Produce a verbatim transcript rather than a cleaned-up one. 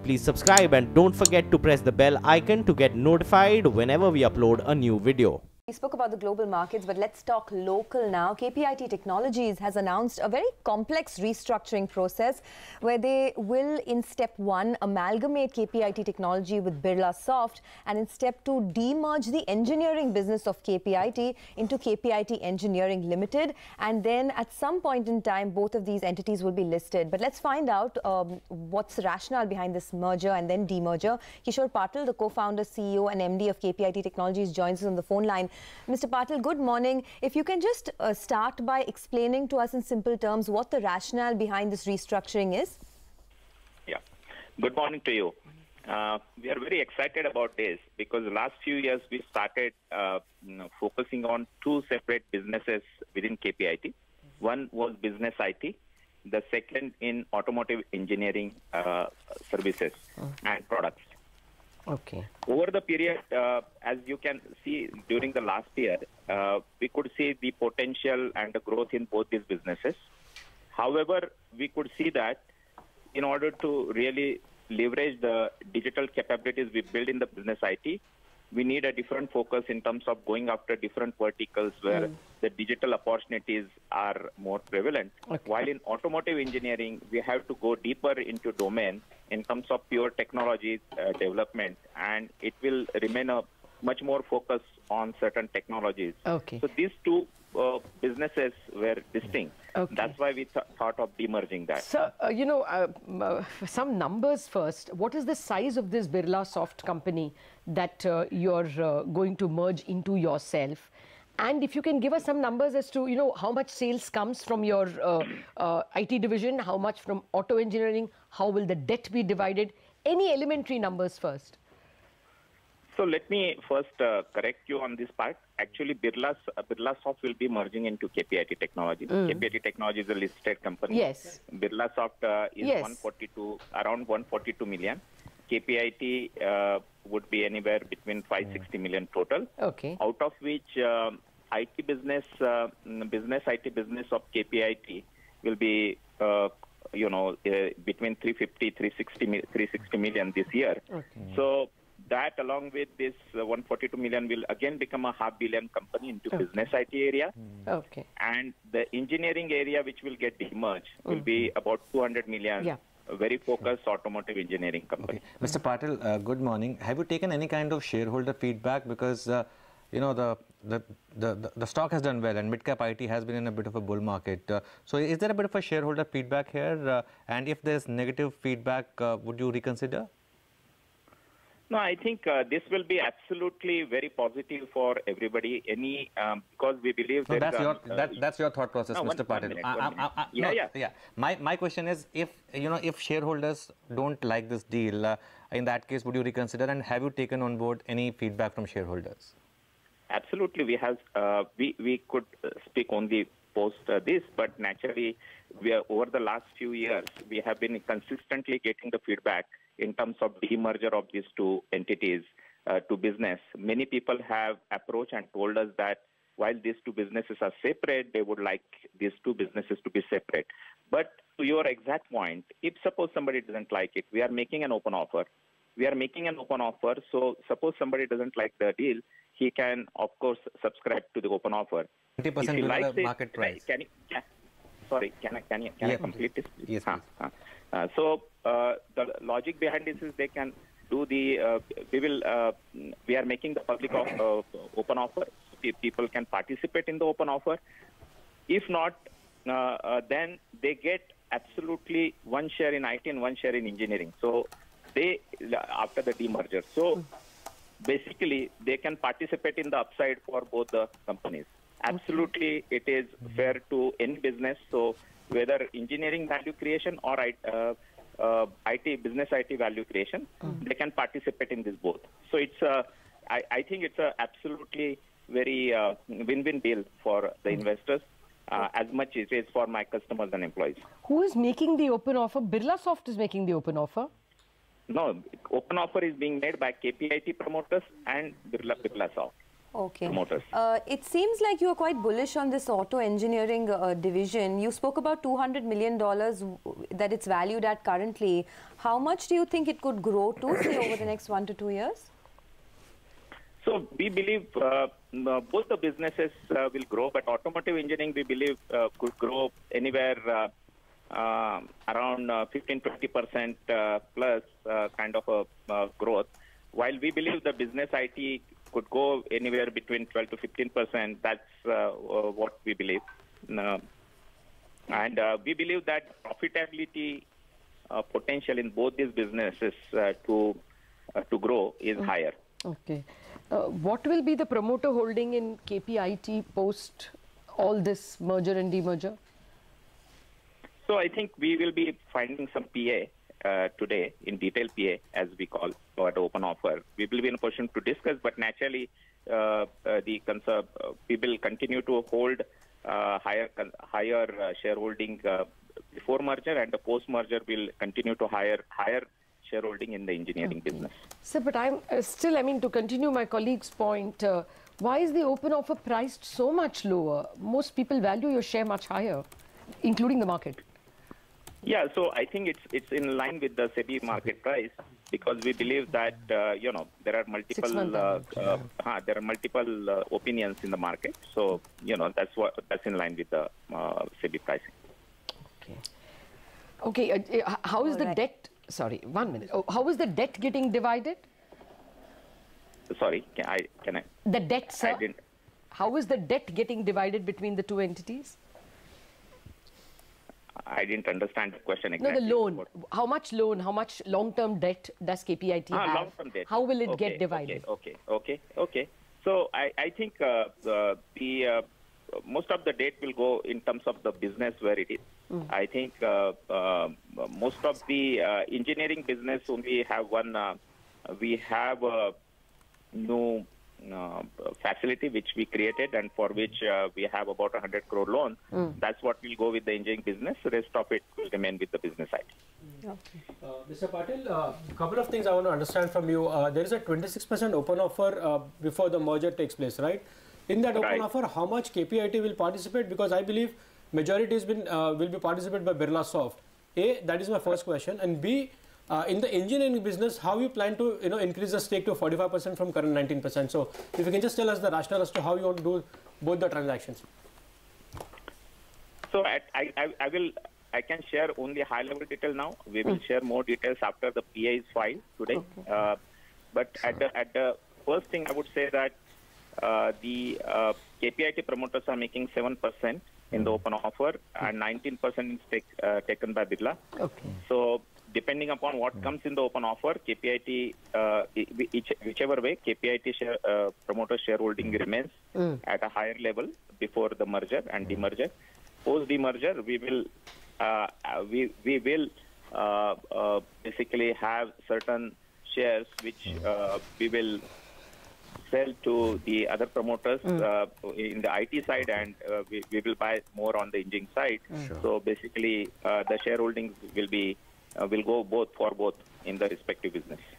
please subscribe and don't forget to press the bell icon to get notified whenever we upload a new video. We spoke about the global markets, but let's talk local now. K P I T Technologies has announced a very complex restructuring process where they will, in step one, amalgamate K P I T Technology with BirlaSoft, and in step two, demerge the engineering business of K P I T into K P I T Engineering Ltd. And then at some point in time, both of these entities will be listed. But let's find out um, what's the rationale behind this merger and then demerger. Kishore Patil, the co-founder, C E O and M D of K P I T Technologies, joins us on the phone line. Mister Patil, good morning. If you can just uh, start by explaining to us in simple terms what the rationale behind this restructuring is. Yeah. Good morning to you. Uh, we are very excited about this because the last few years we started uh, you know, focusing on two separate businesses within K P I T. One was business I T, the second in automotive engineering uh, services oh. and products. Okay. Over the period, uh, as you can see during the last year, uh, we could see the potential and the growth in both these businesses. However, we could see that in order to really leverage the digital capabilities we build in the business I T, we need a different focus in terms of going after different verticals where mm. the digital opportunities are more prevalent. Okay. While in automotive engineering, we have to go deeper into domain in terms of pure technology uh, development, and it will remain a much more focus on certain technologies. Okay. So these two uh, businesses were distinct. Okay. That's why we th thought of demerging that. So, uh, you know, uh, uh, some numbers first. What is the size of this BirlaSoft company that uh, you're uh, going to merge into yourself? And if you can give us some numbers as to, you know, how much sales comes from your uh, uh, I T division, how much from auto engineering, how will the debt be divided? Any elementary numbers first. So let me first uh, correct you on this part. Actually, Birla's, uh, BirlaSoft will be merging into K P I T Technologies. Mm. K P I T Technologies is a listed company. Yes. BirlaSoft uh, is yes. one forty-two, around one forty-two million. K P I T uh, would be anywhere between five hundred sixty million total. Okay. Out of which uh, I T business, uh, business I T business of K P I T will be, uh, you know, uh, between three fifty, three sixty million this year. Okay. So that along with this uh, one forty-two million will again become a half billion company into okay. business I T area. Okay. And the engineering area, which will get demerged, will mm. be about two hundred million. Yeah. A very focused automotive engineering company. Okay. Mister Patil, uh, good morning. Have you taken any kind of shareholder feedback? Because uh, you know the, the the the stock has done well, and mid-cap I T has been in a bit of a bull market. Uh, so, is there a bit of a shareholder feedback here? Uh, and if there's negative feedback, uh, would you reconsider? No, I think uh, this will be absolutely very positive for everybody. Any um, because we believe no, that that's your uh, that, that's your thought process, no, Mister One, Patil. one minute, I, one I, minute. I, yeah, no, yeah, yeah. My my question is, if you know, if shareholders don't like this deal, uh, in that case, would you reconsider? And have you taken on board any feedback from shareholders? Absolutely, we have. Uh, we we could uh, speak only post uh, this, but naturally, we are, over the last few years, we have been consistently getting the feedback in terms of demerger of these two entities uh, to business. Many people have approached and told us that while these two businesses are separate, they would like these two businesses to be separate. But to your exact point, if suppose somebody doesn't like it, we are making an open offer. We are making an open offer. So suppose somebody doesn't like the deal, he can, of course, subscribe to the open offer. twenty percent below the market price. Can, can, sorry, can I, can I, can yeah, I complete this? Yes, huh, huh. Uh, so uh, the logic behind this is they can do the, uh, we will, uh, we are making the public of, uh, open offer. So people can participate in the open offer. If not, uh, uh, then they get absolutely one share in I T and one share in engineering. So they, after the demerger. So basically, they can participate in the upside for both the companies. Absolutely, it is fair to any business. So whether engineering value creation or uh, uh, I T, business I T value creation, mm. they can participate in this both. So it's a, I, I think it's a absolutely very uh, win-win deal for the investors, uh, as much as it is for my customers and employees. Who is making the open offer? BirlaSoft is making the open offer? No, open offer is being made by K P I T promoters and Birla, BirlaSoft. Okay. promoters. Uh, it seems like you are quite bullish on this auto engineering uh, division. You spoke about two hundred million dollars that it's valued at currently. How much do you think it could grow to, say, over the next one to two years? So we believe uh, both the businesses uh, will grow, but automotive engineering, we believe, uh, could grow anywhere uh, uh, around uh, fifteen to twenty percent uh, plus uh, kind of a uh, growth, while we believe the business I T could go anywhere between twelve to fifteen percent. That's uh, uh, what we believe. Uh, and uh, we believe that profitability uh, potential in both these businesses uh, to, uh, to grow is mm. higher. Okay. Uh, what will be the promoter holding in K P I T post all this merger and demerger? So I think we will be finding some P A uh, today, in detail P A, as we call, or the open offer. We will be in a position to discuss, but naturally, uh, uh, the uh, we will continue to hold uh, higher higher uh, shareholding uh, before merger, and the post merger will continue to higher higher shareholding in the engineering okay. business. Sir, but I'm uh, still, I mean, to continue my colleague's point, uh, why is the open offer priced so much lower? Most people value your share much higher, including the market. Yeah, so I think it's it's in line with the SEBI market price, because we believe that uh, you know there are multiple uh, uh, uh, there are multiple uh, opinions in the market. So you know that's what that's in line with the uh, SEBI pricing. Okay. Okay. Uh, how is All the right. debt? Sorry, one minute. Oh, how is the debt getting divided? Sorry, can I can I? The debt, sir. I didn't. How is the debt getting divided between the two entities? I didn't understand the question exactly. No, the loan. How much loan, how much long-term debt does K P I T ah, have? Long-term debt. How will it okay, get divided? Okay, okay, okay, okay. So I, I think uh, the, the uh, most of the debt will go in terms of the business where it is. Mm. I think uh, uh, most of the uh, engineering business only have one, uh, we have a new uh, facility which we created, and for which uh, we have about a one hundred crore loan. Mm. That's what will go with the engineering business. The rest of it will remain with the business side. Okay. Uh, Mister Patil, a uh, couple of things I want to understand from you. Uh, there is a twenty-six percent open offer uh, before the merger takes place, right? In that open right. offer, how much K P I T will participate? Because I believe majority has been uh, will be participated by BirlaSoft. A, that is my first question, and B, uh, in the engineering business, how you plan to you know increase the stake to forty-five percent from current nineteen percent? So, if you can just tell us the rationale as to how you want to do both the transactions. So, I I, I will. I can share only high-level detail now. We will mm. share more details after the P A is filed today. Okay. Uh, but at the at the first thing, I would say that uh, the uh, K P I T promoters are making seven percent in the open offer, and nineteen percent is take, uh, taken by Birla. Okay. So depending upon what mm. comes in the open offer, K P I T, uh, each, whichever way, K P I T share, uh, promoter shareholding remains mm. at a higher level before the merger and demerger. Post demerger, we will. Uh, we we will uh, uh, basically have certain shares which uh, we will sell to the other promoters mm. uh, in the I T side, and uh, we, we will buy more on the engineering side. Mm. Sure. So basically, uh, the shareholdings will be uh, will go both for both in the respective business.